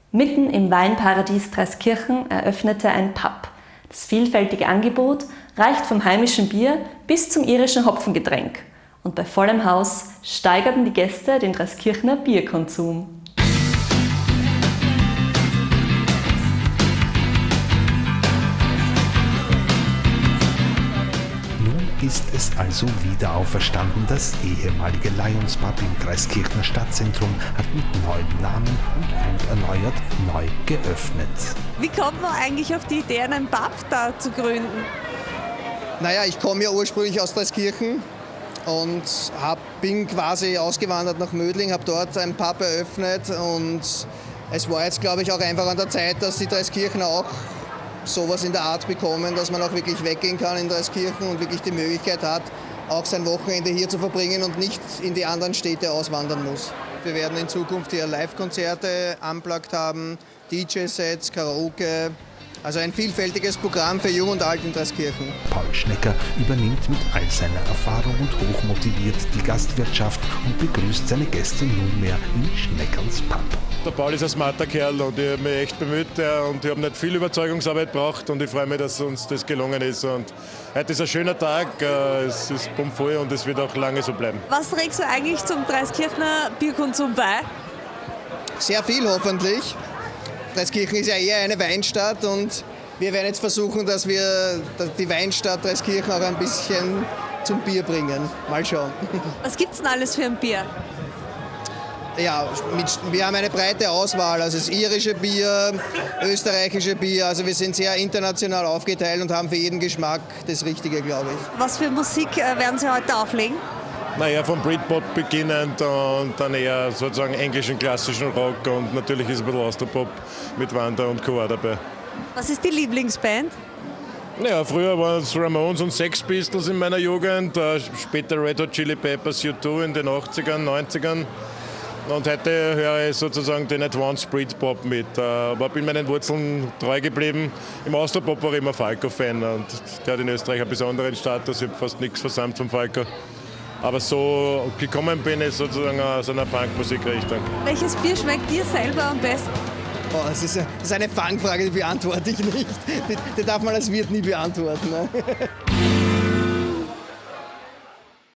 Mitten im Weinparadies Dreiskirchen eröffnete ein Pub. Das vielfältige Angebot reicht vom heimischen Bier bis zum irischen Hopfengetränk. Und bei vollem Haus steigerten die Gäste den Dreiskirchener Bierkonsum. Ist es also wieder auferstanden. Das ehemalige Lions Pub im Dreiskirchener Stadtzentrum hat mit neuem Namen und erneuert neu geöffnet. Wie kommt man eigentlich auf die Idee, einen Pub da zu gründen? Naja, ich komme ja ursprünglich aus Dreiskirchen und bin quasi ausgewandert nach Mödling, habe dort einen Pub eröffnet und es war jetzt, glaube ich, auch einfach an der Zeit, dass die Dreiskirchener auch sowas in der Art bekommen, dass man auch wirklich weggehen kann in Dreiskirchen und wirklich die Möglichkeit hat, auch sein Wochenende hier zu verbringen und nicht in die anderen Städte auswandern muss. Wir werden in Zukunft hier Live-Konzerte unplugged haben, DJ-Sets, Karaoke, also ein vielfältiges Programm für Jung und Alt in Dreiskirchen. Paul Schnecker übernimmt mit all seiner Erfahrung und hochmotiviert die Gastwirtschaft und begrüßt seine Gäste nunmehr in Schneckerls Pub. Der Paul ist ein smarter Kerl und ich habe mich echt bemüht und ich habe nicht viel Überzeugungsarbeit gebraucht und ich freue mich, dass uns das gelungen ist. Und heute ist ein schöner Tag, es ist pumpvoll und es wird auch lange so bleiben. Was trägst du eigentlich zum Dreiskirchener Bierkonsum bei? Sehr viel hoffentlich. Dreiskirchen ist ja eher eine Weinstadt und wir werden jetzt versuchen, dass wir die Weinstadt Dreiskirchen auch ein bisschen zum Bier bringen. Mal schauen. Was gibt's denn alles für ein Bier? Ja, wir haben eine breite Auswahl, also das irische Bier, österreichische Bier, also wir sind sehr international aufgeteilt und haben für jeden Geschmack das Richtige, glaube ich. Was für Musik werden Sie heute auflegen? Naja, vom Britpop beginnend und dann eher sozusagen englischen klassischen Rock und natürlich ist ein bisschen Austropop mit Wanda und Co. dabei. Was ist die Lieblingsband? Naja, früher waren es Ramones und Sex Pistols in meiner Jugend, später Red Hot Chili Peppers, U2 in den 80ern, 90ern. Und heute höre ich sozusagen den Advanced Britpop mit. Aber bin meinen Wurzeln treu geblieben. Im Austropop war ich immer Falco-Fan und der hat in Österreich einen besonderen Status. Ich habe fast nichts versäumt vom Falco. Aber so gekommen bin ich sozusagen aus einer Punkmusikrichtung. Welches Bier schmeckt dir selber am besten? Oh, das ist eine Fangfrage, die beantworte ich nicht. Die darf man als Wirt nie beantworten. Ne?